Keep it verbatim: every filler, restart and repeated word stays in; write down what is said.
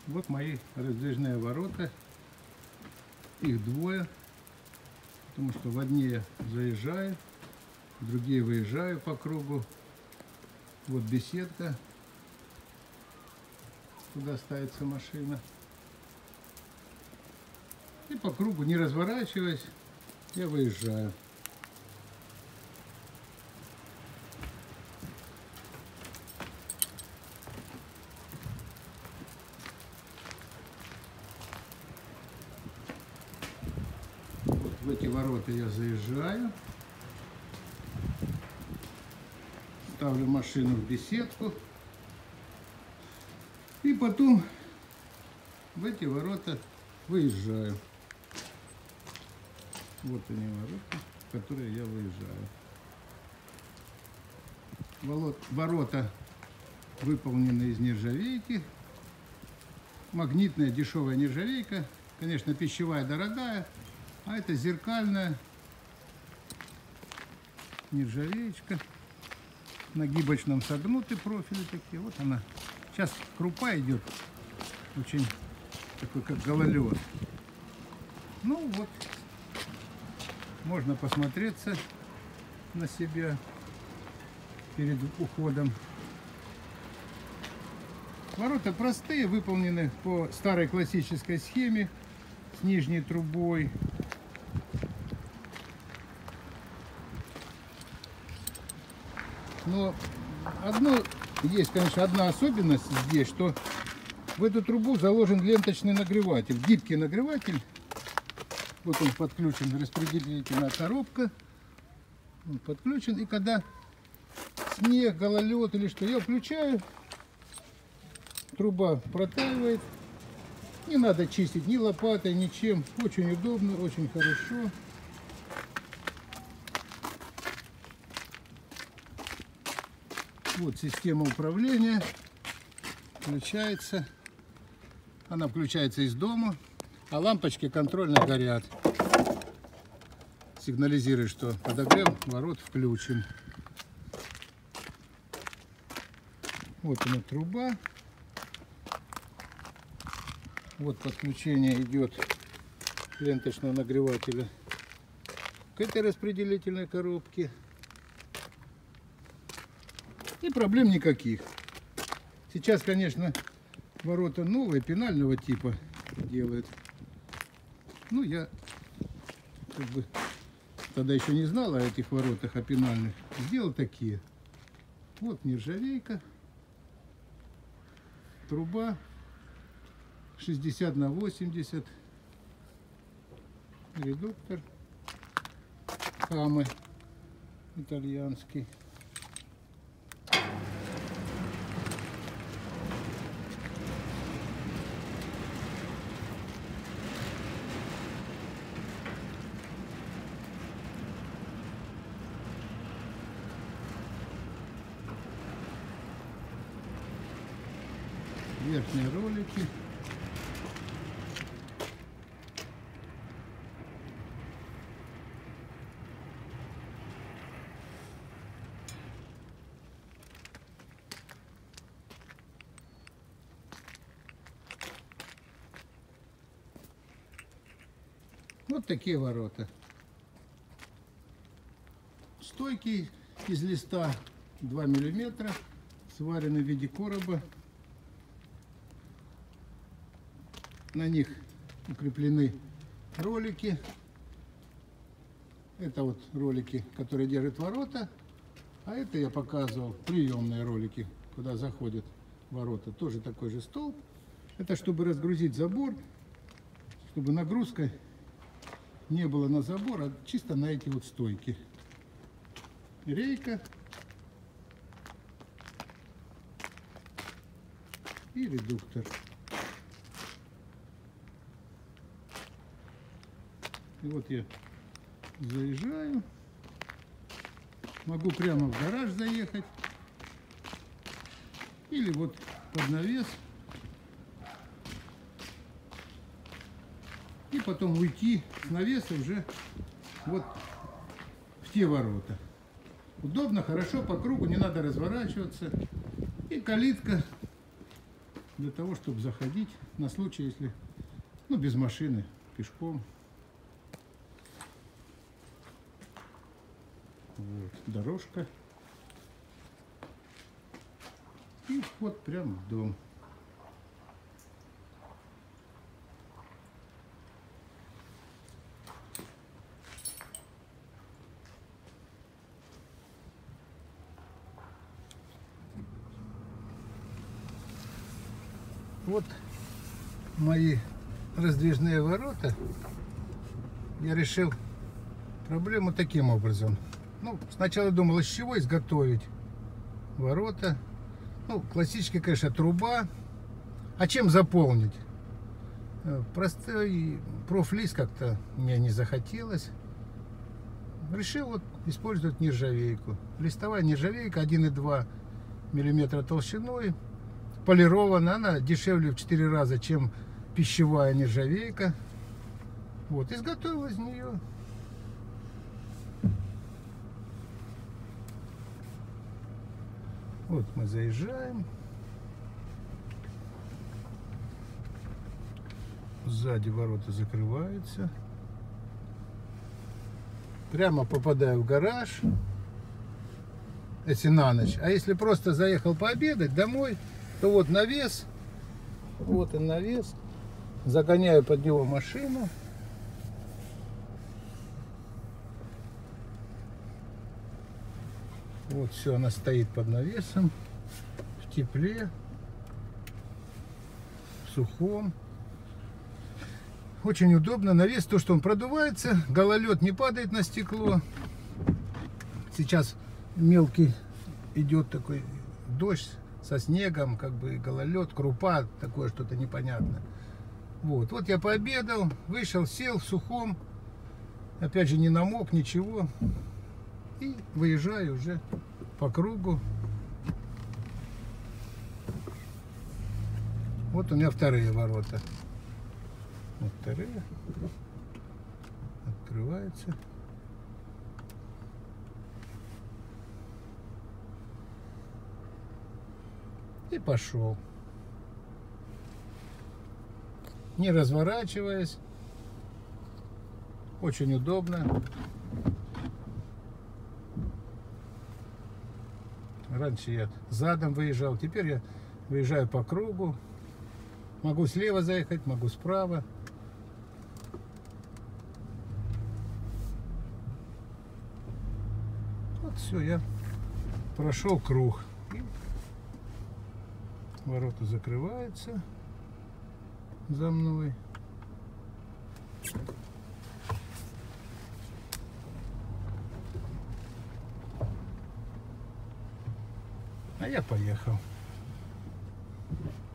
Вот мои раздвижные ворота. Их двое. Потому что в одни я заезжаю, в другие выезжаю по кругу. Вот беседка, куда ставится машина. И по кругу, не разворачиваясь, я выезжаю. Вот в эти ворота я заезжаю. Ставлю машину в беседку. И потом в эти ворота выезжаю. Вот они ворота, в которые я выезжаю. Ворота выполнены из нержавейки. Магнитная дешевая нержавейка. Конечно, пищевая дорогая. А это зеркальная нержавеечка. На гибочном согнуты профили такие. Вот она. Сейчас крупа идет. Очень такой, как гололед. Ну вот. Можно посмотреться на себя перед уходом. Ворота простые, выполнены по старой классической схеме с нижней трубой. Но одно есть, конечно, одна особенность здесь, что в эту трубу заложен ленточный нагреватель, гибкий нагреватель. Вот он подключен, распределительная коробка. Он подключен, и когда снег, гололед или что, я включаю, труба протаивает. Не надо чистить ни лопатой, ничем. Очень удобно, очень хорошо. Вот система управления включается. Она включается из дома, а лампочки контрольно горят. Сигнализирует, что подогрев ворот включен. Вот она труба. Вот подключение идет ленточного нагревателя к этой распределительной коробке. И проблем никаких. Сейчас, конечно, ворота новые, пенального типа делают. Ну, я как бы тогда еще не знал о этих воротах, о пенальных. Сделал такие. Вот нержавейка. Труба шестьдесят на восемьдесят. Редуктор. Хамы итальянский. Верхние ролики. Вот такие ворота. Стойки из листа два миллиметра, сварены в виде короба. На них укреплены ролики. Это вот ролики, которые держат ворота. А это я показывал приемные ролики, куда заходят ворота. Тоже такой же столб. Это чтобы разгрузить забор, чтобы нагрузка не было на забор, а чисто на эти вот стойки. Рейка и редуктор. И вот я заезжаю. Могу прямо в гараж заехать. Или вот под навес. И потом уйти с навеса уже вот в те ворота. Удобно, хорошо, по кругу, не надо разворачиваться. И калитка для того, чтобы заходить на случай, если, ну, без машины, пешком. Вот, дорожка. И вход прямо в дом. Вот мои раздвижные ворота. Я решил проблему таким образом. Ну, сначала думал, из чего изготовить ворота. Ну, классическая, конечно, труба. А чем заполнить? Простой профлист как-то мне не захотелось. Решил вот использовать нержавейку. Листовая нержавейка один и два миллиметра толщиной. Полирована, она дешевле в четыре раза, чем пищевая нержавейка. Вот, изготовил из нее. Вот мы заезжаем. Сзади ворота закрываются. Прямо попадаю в гараж. Если на ночь. А если просто заехал пообедать домой, то вот навес. Вот он навес. Загоняю под него машину. Вот все, она стоит под навесом. В тепле. В сухом. Очень удобно. Навес, то, что он продувается. Гололед не падает на стекло. Сейчас мелкий идет такой дождь со снегом, как бы гололед, крупа, такое что-то непонятное. Вот, вот я пообедал, вышел, сел в сухом, опять же не намок, ничего, и выезжаю уже по кругу. Вот у меня вторые ворота. Вот вторые. Открываются. И пошел. Не разворачиваясь. Очень удобно. Раньше я задом выезжал, теперь я выезжаю по кругу. Могу слева заехать, могу справа. Вот все, я прошел круг. Ворота закрываются за мной. А я поехал.